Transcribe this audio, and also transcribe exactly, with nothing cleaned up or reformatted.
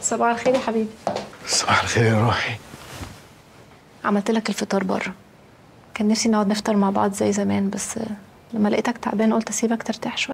صباح الخير يا حبيبي. صباح الخير يا روحي. عملت لك الفطار بره. كان نفسي نقعد نفطر مع بعض زي زمان، بس لما لقيتك تعبان قلت اسيبك ترتاح شويه.